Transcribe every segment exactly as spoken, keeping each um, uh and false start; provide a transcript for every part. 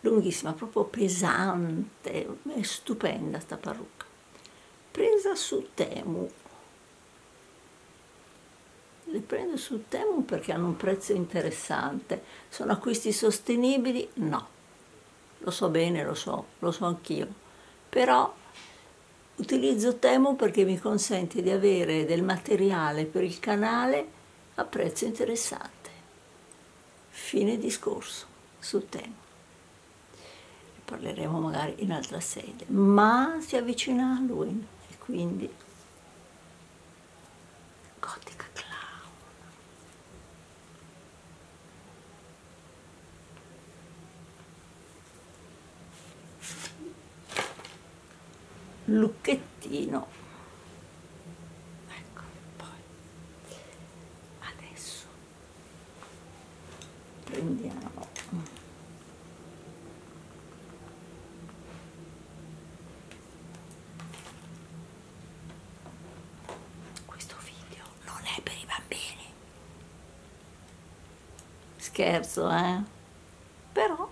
lunghissima, proprio pesante, è stupenda sta parrucca, presa su Temu. Le prendo su Temu perché hanno un prezzo interessante. Sono acquisti sostenibili? No, lo so bene, lo so, lo so anch'io, però utilizzo Temu perché mi consente di avere del materiale per il canale a prezzo interessante. Fine discorso su Temu. Ne parleremo magari in altra sede, ma si avvicina Halloween e quindi Gotica Clown. Lucchettino. Ecco, poi adesso prendiamo questo video, non è per i bambini, scherzo, eh? Però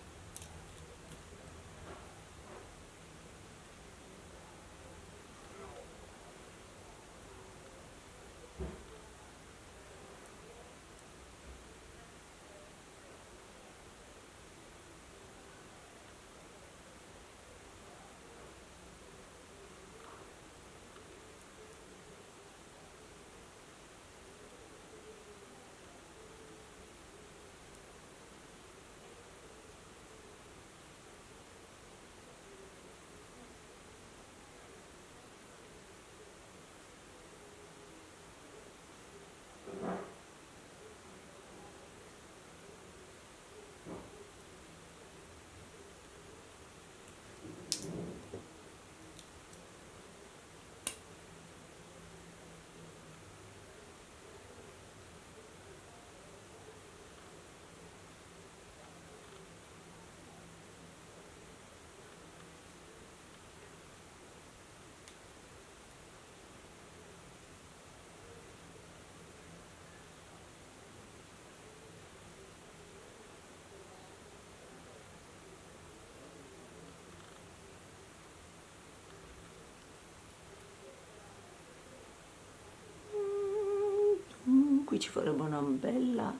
qui ci vorrebbe una bella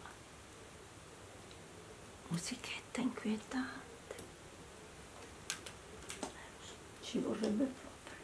musichetta inquietante, ci vorrebbe proprio.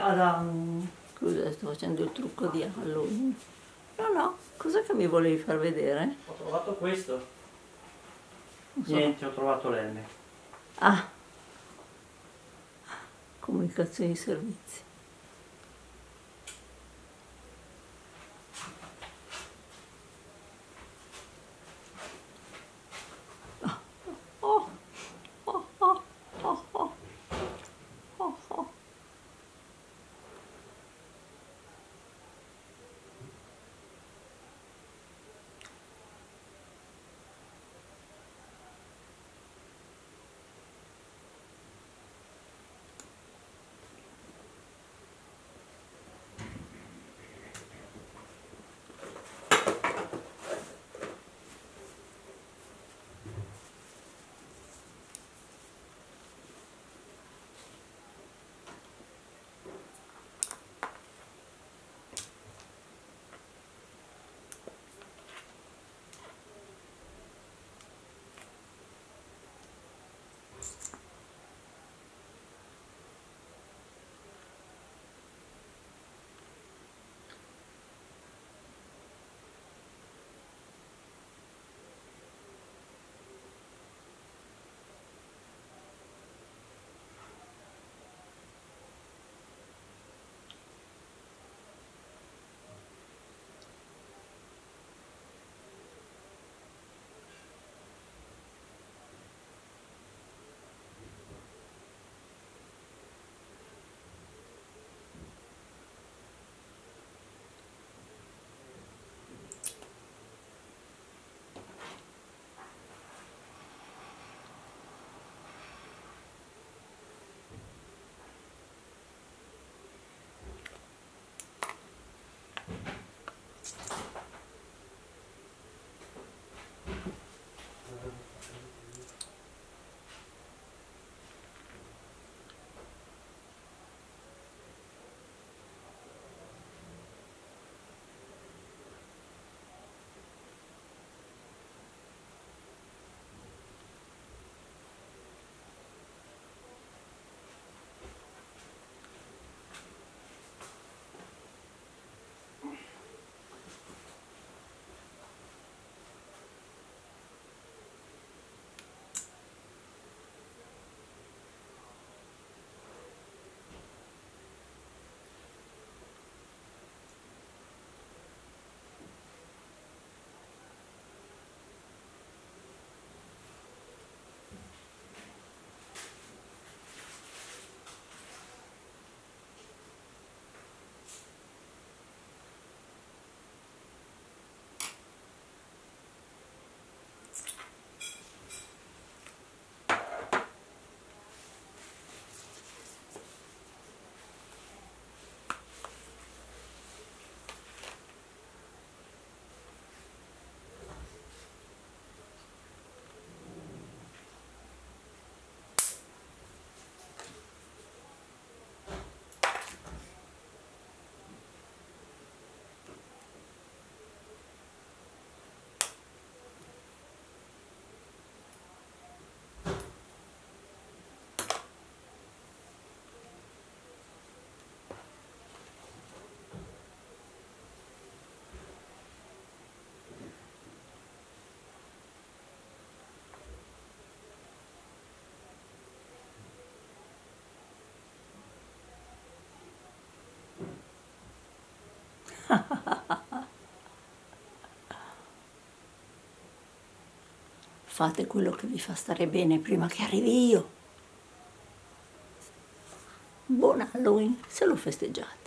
Ah, da... mm, Scusa, sto facendo il trucco di Halloween. No, no, cos'è che mi volevi far vedere? ho trovato questo. Non so. Niente, ho trovato l'M. Ah, comunicazioni di servizi. Oh, oh, oh, oh, oh, oh, oh. Fate quello che vi fa stare bene prima che arrivi io. Buon Halloween, se lo festeggiate.